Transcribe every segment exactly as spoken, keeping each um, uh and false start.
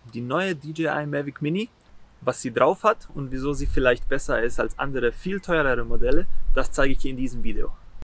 die neue D J I Mavic Mini. Was sie drauf hat und wieso sie vielleicht besser ist als andere viel teurere Modelle, das zeige ich dir in diesem Video.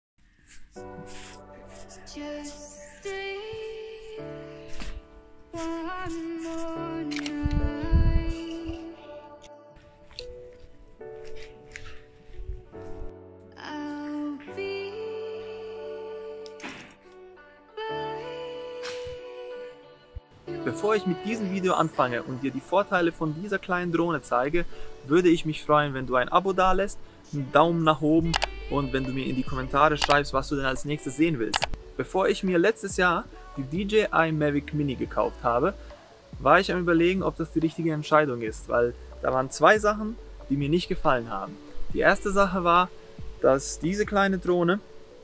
Bevor ich mit diesem Video anfange und dir die Vorteile von dieser kleinen Drohne zeige, würde ich mich freuen, wenn du ein Abo dalässt, einen Daumen nach oben und wenn du mir in die Kommentare schreibst, was du denn als nächstes sehen willst. Bevor ich mir letztes Jahr die D J I Mavic Mini gekauft habe, war ich am Überlegen, ob das die richtige Entscheidung ist, weil da waren zwei Sachen, die mir nicht gefallen haben. Die erste Sache war, dass diese kleine Drohne,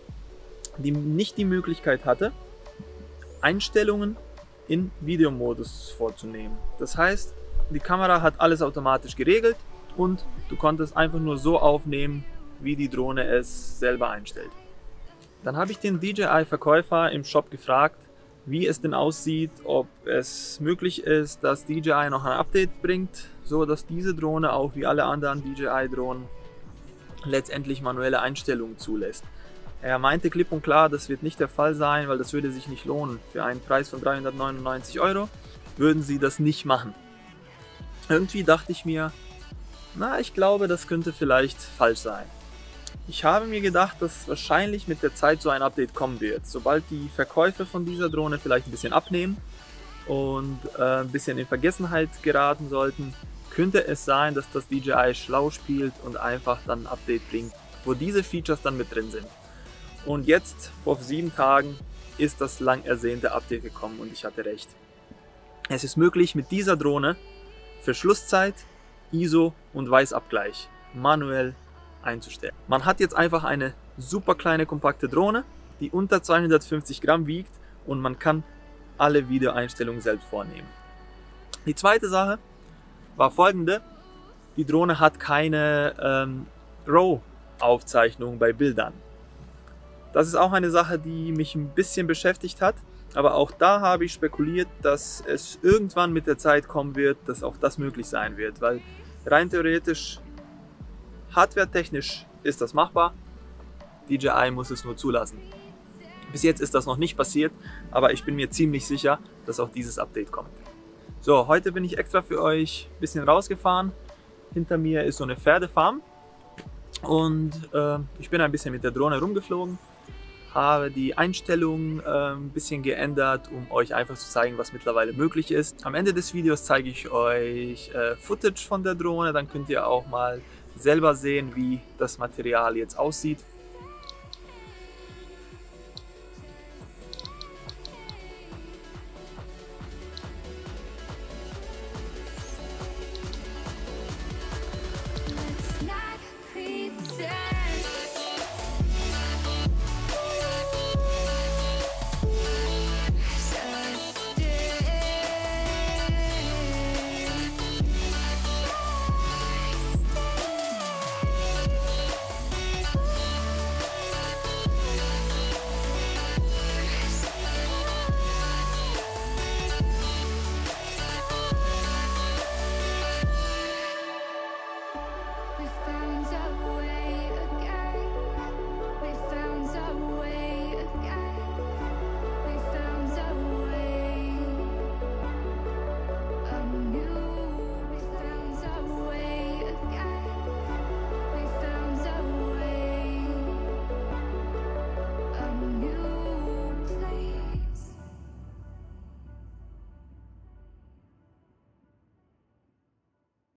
die nicht die Möglichkeit hatte, Einstellungen in Videomodus vorzunehmen. Das heißt, die Kamera hat alles automatisch geregelt und du konntest einfach nur so aufnehmen, wie die Drohne es selber einstellt. Dann habe ich den D J I-Verkäufer im Shop gefragt, wie es denn aussieht, ob es möglich ist, dass D J I noch ein Update bringt, so dass diese Drohne auch wie alle anderen D J I-Drohnen letztendlich manuelle Einstellungen zulässt. Er meinte klipp und klar, das wird nicht der Fall sein, weil das würde sich nicht lohnen. Für einen Preis von dreihundertneunundneunzig Euro würden sie das nicht machen. Irgendwie dachte ich mir, na, ich glaube, das könnte vielleicht falsch sein. Ich habe mir gedacht, dass wahrscheinlich mit der Zeit so ein Update kommen wird. Sobald die Verkäufe von dieser Drohne vielleicht ein bisschen abnehmen und äh, ein bisschen in Vergessenheit geraten sollten, könnte es sein, dass das D J I schlau spielt und einfach dann ein Update bringt, wo diese Features dann mit drin sind. Und jetzt, vor sieben Tagen, ist das lang ersehnte Update gekommen und ich hatte recht. Es ist möglich, mit dieser Drohne Verschlusszeit, I S O und Weißabgleich manuell einzustellen. Man hat jetzt einfach eine super kleine, kompakte Drohne, die unter zweihundertfünfzig Gramm wiegt und man kann alle Videoeinstellungen selbst vornehmen. Die zweite Sache war folgende: Die Drohne hat keine ähm, RAW-Aufzeichnung bei Bildern. Das ist auch eine Sache, die mich ein bisschen beschäftigt hat, aber auch da habe ich spekuliert, dass es irgendwann mit der Zeit kommen wird, dass auch das möglich sein wird, weil rein theoretisch, hardwaretechnisch ist das machbar, D J I muss es nur zulassen. Bis jetzt ist das noch nicht passiert, aber ich bin mir ziemlich sicher, dass auch dieses Update kommt. So, heute bin ich extra für euch ein bisschen rausgefahren. Hinter mir ist so eine Pferdefarm und äh, ich bin ein bisschen mit der Drohne rumgeflogen. Habe die Einstellungen äh, ein bisschen geändert, um euch einfach zu zeigen, was mittlerweile möglich ist. Am Ende des Videos zeige ich euch äh, Footage von der Drohne, dann könnt ihr auch mal selber sehen, wie das Material jetzt aussieht.